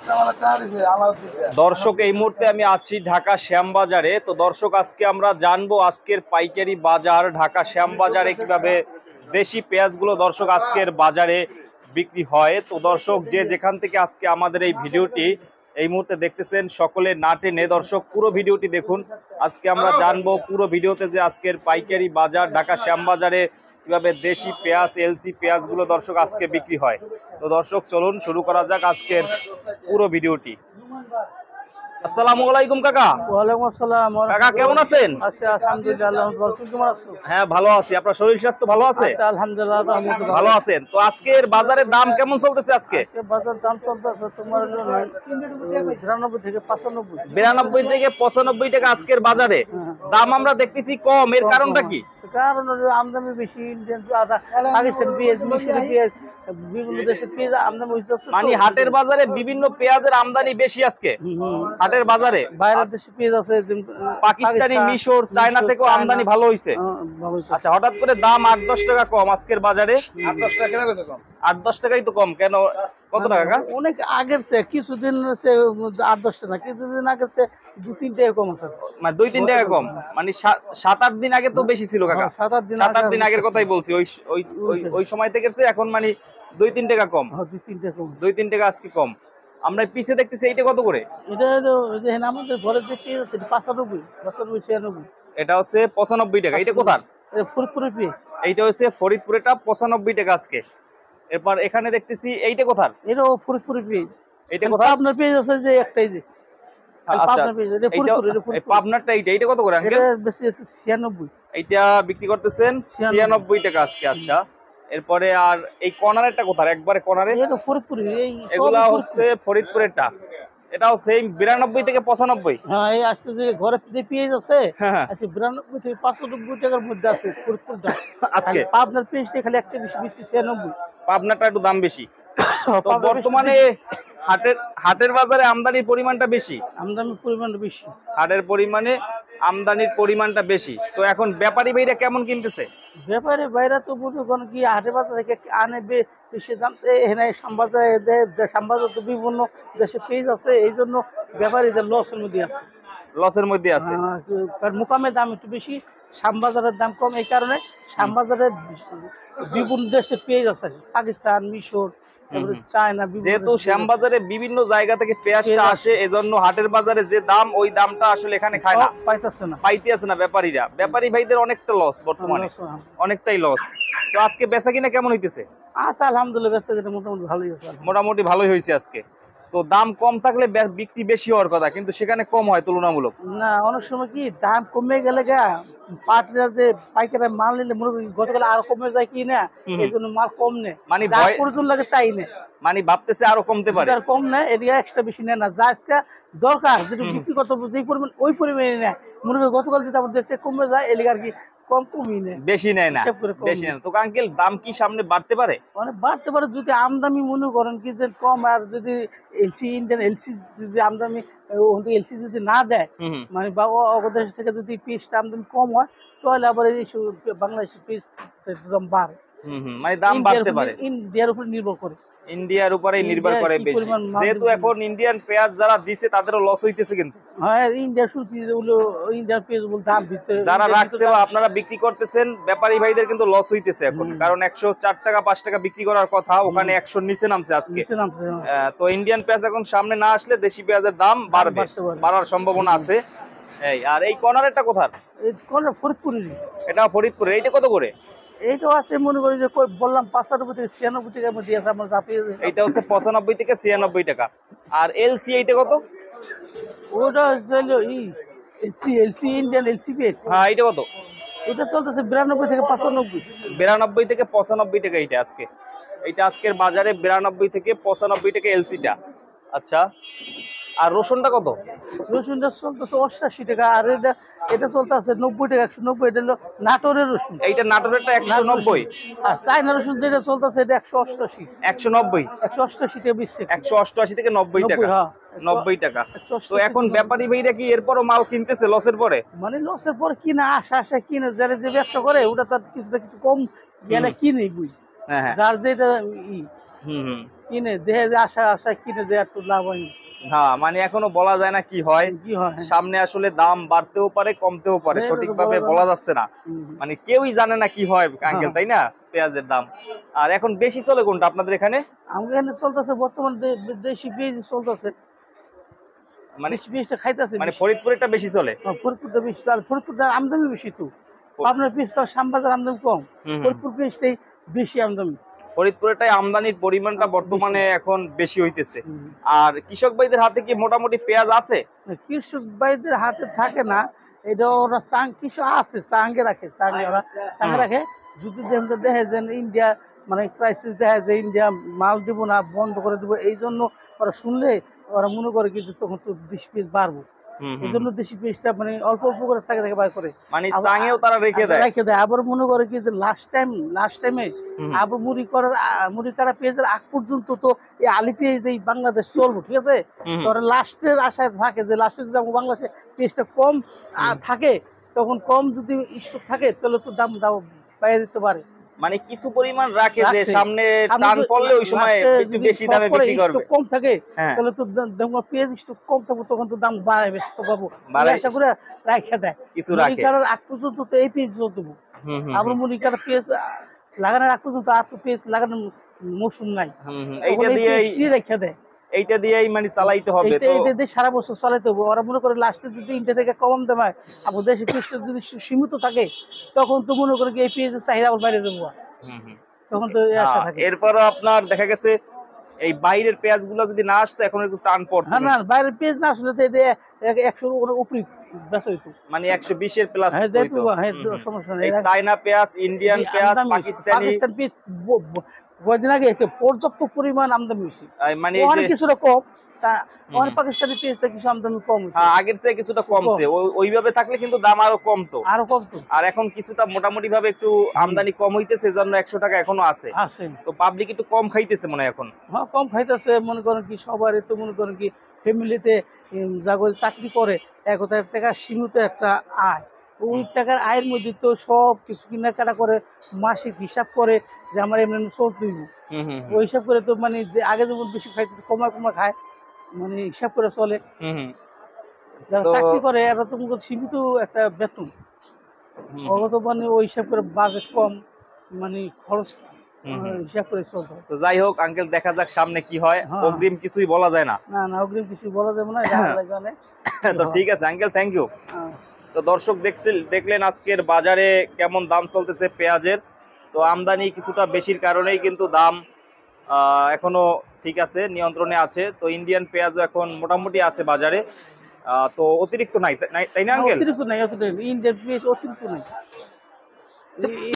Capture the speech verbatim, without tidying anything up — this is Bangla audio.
দর্শক এই মুহূর্তে আমি আছি ঢাকা শ্যামবাজারে। তো দর্শক আজকে আমরা জানবো আজকের পাইকারি বাজার ঢাকা শ্যামবাজারে কিভাবে দেশি পেঁয়াজগুলো দর্শক আজকের বাজারে বিক্রি হয়। তো দর্শক যে যেখান থেকে আজকে আমাদের এই ভিডিওটি এই মুহূর্তে দেখতেছেন সকলে না টেনে দর্শক পুরো ভিডিওটি দেখুন। আজকে আমরা জানবো পুরো ভিডিওতে যে আজকের পাইকারি বাজার ঢাকা শ্যামবাজারে কিভাবে দেশি পেঁয়াজ এলসি পেঁয়াজগুলো দর্শক আজকে বিক্রি হয়। তো দর্শক চলুন শুরু করা যাক আজকের পুরো ভিডিওটি। আসসালামু আলাইকুম কাকা। ওয়ালাইকুম আসসালাম। কাকা কেমন আছেন? আছি আলহামদুলিল্লাহ। তুমি কেমন আছো? হ্যাঁ ভালো আছি। আপনার শরীর স্বাস্থ্য ভালো আছে? আছি আলহামদুলিল্লাহ ভালো আছেন। তো আজকের বাজারের দাম কেমন চলতেছে? আজকে আজকে বাজার দাম চলতেছে তোমার বিরানব্বই থেকে পঁচানব্বই বিরানব্বই থেকে পঁচানব্বই টাকা আজকের বাজারে দাম আমরা দেখতেছি কম। এর কারণটা কি? কারণ আমদানি বেশি, ইন্ডিয়ান পাকিস্তান পেঁয়াজ, মিশরি পেঁয়াজ, বিভিন্ন দেশের পেঁয়াজ আমদানি হইতেছে। মানে হাটের বাজারে বিভিন্ন পেঁয়াজের আমদানি বেশি আজকে হাটের বাজারে। বাইরের দেশে পেঁয়াজ আছে, পাকিস্তানি, মিশর, চায়না থেকেও আমদানি ভালো হইছে। আচ্ছা, হঠাৎ করে দাম আট দশ টাকা কম আজকের বাজারে। আট দশ টাকা কেন কম? আট দশ টাকাই তো কম কেন? কত টাকা? অনেক আগের চেয়ে কিছুদিন আট দশ টাকা, কিছুদিন আগের চেয়ে দু তিন টাকা কম আছে। মানে দুই তিন টাকা কম, মানে সাত আট দিন আগে তো বেশি ছিল কাকা। সাত আট দিন সাত আট দিন আগের কথাই বলছি। ওই ওই সময় থেকে এখন মানে দুই তিন টাকা কম। দুই তিন টাকা কম, দুই তিন টাকা আজকে কম। আমরা পিছে দেখতেছি এইটা কত করে? এটা আমাদের ঘরে যে পেঁয়াজ আছে পঁচানব্বই পঁচানব্বই ছিয়ানব্বই। এটা হচ্ছে পঁচানব্বই টাকা। এটা কোথার? ফরিদপুরের পেঁয়াজ। এইটা হচ্ছে ফরিদপুরেটা পঁচানব্বই টাকা আজকে। এরপর এখানে দেখতেছি এইটা কোথার? এটাও ফরিদপুরের পেঁয়াজ। এইটা কোথায়? আপনার পেঁয়াজ আছে যে একটাই যে পাবনারটা। এইটা এইটা কত করে আঙ্কেল? বেশি আছে ছিয়ানব্বই। এইটা বিক্রি করতেছেন ছিয়ানব্বই টাকা আজকে। আচ্ছা, এরপরে আর এই কর্নারেরটা কোথায়? একবারে কর্নারে এটা ফরিদপুর। এগুলা হচ্ছে ফরিদপুরেরটা। এটাও সেম বিরানব্বই থেকে পঁচানব্বই। হ্যাঁ, এই আসতে যে ঘরে যে পেঁয়াজ আছে আচ্ছা বিরানব্বই থেকে পঁচানব্বই টাকার মধ্যে আছে ফরিদপুরটা আজকে। পাবনার পেঁয়াজটা খালি একটা বেশি বেশি ছিয়ানব্বই। পাবনাটা একটু দাম বেশি। তো বর্তমানে হাটের হাটের বাজারে আমদানির পরিমাণটা বেশি। আমদানির পরিমাণটা বেশি। হাটের পরিমাণে আমদানির পরিমাণটা বেশি। তো এখন ব্যাপারী ভাইরা কেমন কিনতেছে? ব্যাপারী ভাইরা তো বুঝো কোন কি হাটের বাজার থেকে আনে বেশি দাম এখানে শ্যামবাজারে দেয়। শ্যামবাজার তো বিভিন্ন দেশে পেঁয়াজ আছে, এই জন্য ব্যাপারীদের লসের মধ্যে আছে। লসের মধ্যে আছে কারণ মুকামের দাম একটু বেশি, শ্যামবাজারের দাম কম। এই কারণে শ্যামবাজারের বিভিন্ন দেশে পেঁয়াজ আছে, পাকিস্তান, মিশর, চায়না। যেহেতু শ্যামবাজারে বিভিন্ন জায়গা থেকে পেঁয়াজটা আসে, এজন্য হাটের বাজারে যে দাম ওই দামটা আসলে এখানে খায় না, পাইতেছে না পাইতেছে না ব্যাপারীরা। ব্যাপারী ভাইদের অনেকটা লস বর্তমানে, অনেকটাই লস। তো আজকে বেচা কিনা কেমন হইতেছে? আচ্ছা আলহামদুলিল্লাহ বেচা কিনা মোটামুটি ভালোই আছে। মোটামুটি ভালোই হয়েছে আজকে। তো দাম কম থাকলে বিক্রি বেশি হওয়ার কথা, কিন্তু সেখানে কম হয় তুলনামূলক। না, অনেক সময় কি দাম কমে গেলে গা পাটরা যে পাইকারি মাল নিলে গতকাল আরো কমে যায় কি না, এই জন্য মাল কম নেয়। মানে প্রয়োজন লাগে তাই নেয়, মানে ভাবতেছে আরো কমতে পারে, আর কম নেয়। এরিয়া এক্সট্রা বেশি নেয় না, যা আজকে দরকার যেটা বিক্রি করতে যে পরিমাণ ওই পরিমাণে নেয়। মনে করি গতকাল যেটা আমাদের কমে যায় এলিগে আর কি কম কমই নেয়, বেশি নেয় না, বেশি নেয়। তো আঙ্কেল দাম কি সামনে বাড়তে পারে? মানে বাড়তে পারে যদি আমদানি মনে করেন কি যে কম, আর যদি এলসি ইন্ডিয়ান এলসি যদি আমদানি এলসি যদি না দেয়, মানে বা অবদেশ থেকে যদি পিসটা আমদানি কম হয়, তাহলে আবার এই বাংলাদেশের পিস দাম বাড়ে। মানে দাম বাড়তে পারে। ইন্ডিয়ার উপর নির্ভর করে, ইন্ডিয়ার উপরেই নির্ভর করে বেশি। যেহেতু এখন ইন্ডিয়ান পেঁয়াজ যারা দিছে তাদেরও লস হইতেছে, কিন্তু হ্যাঁ ইন্ডিয়া শুনছি ইন্ডিয়ান পেঁয়াজ বল দাম দিতে যারা রাখছে বা আপনারা বিক্রি করতেছেন ব্যাপারী ভাইদের কিন্তু লস হইতেছে এখন। কারণ একশো চার টাকা পাঁচ টাকা বিক্রি করার কথা, ওখানে একশোর নিচে নামছে আজকে। তো ইন্ডিয়ান পেঁয়াজ এখন সামনে না আসলে দেশি পেঁয়াজের দাম বাড়বে, বাড়ার সম্ভাবনা আছে। এই আর এই কর্নারেরটা কোথার? এই কর্নার ফরিদপুরের। এটা ফরিদপুরে। এইটা কত করে? এইটাও আছে মনে করি যে বললাম পঁচানব্বই থেকে ছিয়ানব্বই টাকার মধ্যে আছে আমার যা পেঁয়াজ। এইটা হচ্ছে পঁচানব্বই থেকে ছিয়ানব্বই টাকা। আর এলসি এইটা কত? ওটা হচ্ছে এলসি এলসি ইন্ডিয়ান এলসি পেঁয়াজ। হ্যাঁ, এইটা কত? এটা চলতেছে বিরানব্বই থেকে পঁচানব্বই। বিরানব্বই থেকে পঁচানব্বই টাকা এইটা আজকে। এইটা আজকের বাজারে বিরানব্বই থেকে পঁচানব্বই টাকা এলসিটা। আচ্ছা, আর রসুনটা কত? রসুনটা চলতেছে অষ্টাশি টাকা। আর এটা এটা চলতেছে নব্বই টাকা, একশো নব্বই। এটা হলো নাটোরের রসুন। এইটা নাটোরেরটা একশো নব্বই। আর চায়না রসুন যেটা চলতেছে এটা একশো অষ্টাশি। একশো নব্বই, একশো অষ্টাশি টাকা বেশি। একশো অষ্টআশি থেকে নব্বই টাকা। নব্বই টাকা। তো এখন ব্যাপারী ভাইরা কি এরপরও মাল কিনতেছে লসের পরে? মানে লসের পরে কিনা আশা আশা কিনে, যারা যে ব্যবসা করে ওটা তার কিছুটা কিছু কম গেলে কিনে বুঝ, যার যেটা হুম হুম কিনে যে যে আশা আশা কিনে যে একটু লাভ হয়নি। হ্যাঁ, মানে এখনো বলা যায় না কি হয়, কি হয়, হ্যাঁ। সামনে আসলে দাম বাড়তেও পারে কমতেও পারে, এটা তো সঠিকভাবে বলা বলা যায় না। যাচ্ছে না। হুম, হুম। মানে কেউই জানে না কি হয় আঙ্কেল, হ্যাঁ। তাই না? পেঁয়াজের দাম আর এখন বেশি চলে কোনটা আপনাদের এখানে? আমাদের এখানে চলতেছে বর্তমান দে- দে- দেশি পেঁয়াজ চলতেছে। মানে দেশি পেঁয়াজটা খাইতেছে মানে বেশি। ফরিদপুরেরটা বেশি চলে। হ্যাঁ, ফরিদপুরটা বেশি চাল, ফরিদপুরটার আমদানি বেশি তো। পাবনার পেঁয়াজটা শ্যামবাজার আমদানি কম, হুম হুম ফরিদপুর পেঁয়াজটাই বেশি আমদানি। ফরিদপুরেটাই আমদানির পরিমাণটা আম- বর্তমানে বেশি। এখন বেশি হইতেছে। হুম। আর কৃষক ভাইদের হাতে কি মোটামুটি পেঁয়াজ আছে? কৃষক ভাইদের হাতে থাকে না, এটা ওরা চাং কিছু আছে, চাঙ্গে রাখে, চাঙ্গে ওরা চাঙ্গে হুম রাখে। যদি যেমন দেখে যে ইন্ডিয়া মানে ক্রাইসিস দেখে যে ইন্ডিয়া মাল দিব না, বন্ধ করে দিব, এই জন্য ওরা শুনলে ওরা মনে করে কি যে তখন তো দেশি পেঁয়াজ বাড়বো, হুম এই হুম জন্য হুম। দেশি পেঁয়াজটা মানে অল্প অল্প করে চাঙ্গে রেখে বার করে। মানে আবার চাঙেও তারা রেখে দেয়। রেখে দেয়, আবার মনে করে কি যে লাস্ট টাইম লাস্ট টাইমে হুম আবার মুড়ি করার আ- মুড়ি কাটা পেঁয়াজের আগ পর্যন্ত তো এই আলি পেঁয়াজ এই বাংলাদেশ চলবো, ঠিক আছে। হুম তো ওরা লাস্টের আশায় থাকে যে লাস্টে যদি আমার বাংলাদেশে পেঁয়াজটা কম আ, থাকে, তখন কম যদি স্টক থাকে তাহলে তো দাম দাম বাইরে দিতে পারে। মানে কিছু পরিমাণ রাখে যে রাখছে। সামনে সামনে টান যদি পড়লে ওই সময় লাস্টে একটু যদি বেশি শর্ট দামে করে বিক্রি করবে। স্টক কম থাকে, হ্যাঁ, তাহলে তো দা- দেখো পেঁয়াজ স্টক কম থাকবে, তখন তো দাম বাড়ায় বেশি তো পাবো, এই বাড়াই আশা করে রাখা দেয়। কিছু মুড়ি রাখে। কাটার আগ পর্যন্ত তো এই পেঁয়াজ চলতে হবে। হুম হুম আবার হুম মুড়ি কাটা পেঁয়াজ আ, লাগানোর আগ পর্যন্ত আর তো পেঁয়াজ লাগানোর মৌসুম নাই, হুম হুম তখন এইটা এই দিয়েই পেঁয়াজ দিয়ে রেখে দেয়। এইটা দিয়েই মানে চালাইতে হবে এই যে তো। এটা দিয়ে সারা বছর চালাতে হবে। ওরা মনে করে লাস্টে যদি ইন্ডিয়া থেকে কম দাম হয়, আবার দেশে পেঁয়াজটা যদি সী- সীমিত থাকে, তখন তো মনে করে কি এই পেঁয়াজের চাহিদা আবার বাইরে যাবো, হুম হুম তখন তো এই আশা হ্যাঁ, থাকে। এরপরও আপনার দেখা গেছে এই বাইরের পেঁয়াজগুলো যদি না আসতো এখন একটু টান পড়তো হ্যাঁ, না কিন্তু। বাইরের পেঁয়াজ না আসলে তো এটা এক- একশোর উপরে বেচা হইতো। মানে একশো বিশের প্লাস হ্যাঁ, যেহেতু হইতো। হ্যাঁ, হুম হুম সমস্যা নেই। এই এরা চায়না পেঁয়াজ, ইন্ডিয়ান বি- পেঁয়াজ, আমদানি হয়েছে। পাকিস্তানি পাকিস্তান পেঁয়াজ ব- ব- কয়দিন আগে একটা পর্যাপ্ত পরিমাণ আমদানি হয়েছে। আহ, মানে এই ওখানে যে কিছুটা কম, চা- হুম ওখানে হুম পাকিস্তানি পেঁয়াজটা কিছু আমদানি কম হয়েছে। হ্যাঁ, আগের চেয়ে কিছুটা কম, কমছে। ওই- ওইভাবে থাকলে কিন্তু দাম আরো কমতো। আরো কম তো। আর এখন কিছুটা মোটামুটি ভাবে একটু হুম, আমদানি কম হইতেছে, এজন্য একশো টাকা এখনো আছে। আছে। তো পাবলিক একটু কম খাইতেছে মনে হয় এখন। হ্যাঁ, কম খাইতেছে, মনে করেন কি সবারই তো মনে করেন কি ফ্যামিলিতে যাগো চাকরি করে, এক হাজার টাকা সীমিত একটা আয়, ওই হুম টাকার আয়ের মধ্যে তো সব কিছু কেনাকাটা করে, মাসিক হিসাব করে যে আমার এমনি চলতে হইব। হুম হুম হুম ওই হিসাব করে তো মানে যে আগে যেমন বেশি খাইতে কমা কমা খায়, মানে হিসাব করে চলে। হুম হুম যারা তো চাকরি করে এরা তো মনে করেন সীমিত একটা বেতন, হুম হুম ওরা তো মানে ওই হিসাব করে বাজেট কম, মানে খরচ হুম আহ, হুম হিসাব করে চলতে হয়। তো যাই হোক আঙ্কেল, দেখা যাক সামনে কি হয়। হ্যাঁ। অগ্রিম কিছুই বলা যায় না। না না অগ্রিম কিছু বলা যাবে না, এটা আল্লাহ জানে কি তো হয়। ঠিক আছে আঙ্কেল, থ্যাংক ইউ। আহ, তো দর্শক দেখছিল দেখলেন আজকের বাজারে কেমন দাম চলতেছে পেঁয়াজের। তো আমদানি কিছুটা বেশির কারণেই কিন্তু দাম আহ, এখনো ঠিক আছে, নিয়ন্ত্রণে আছে। তো ইন্ডিয়ান পেঁয়াজও এখন মোটামুটি আছে বাজারে। আহ, তো অতিরিক্ত নাই, তাই নাই- তাই না না, আঙ্কেল? অতিরিক্ত নাই, অতিরিক্ত ইন্ডিয়ান পেঁয়াজ অতিরিক্ত নাই।